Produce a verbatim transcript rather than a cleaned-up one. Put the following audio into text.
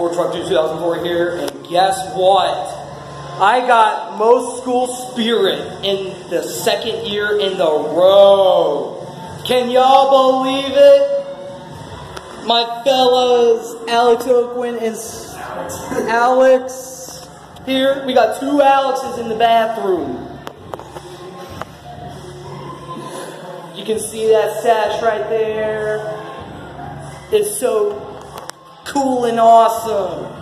Ford Truck two thousand four here, and guess what? I got most school spirit in the second year in the row. Can y'all believe it? My fellows, Alex Oakwin and Alex here. We got two Alexes in the bathroom. You can see that sash right there. It's so cool and awesome.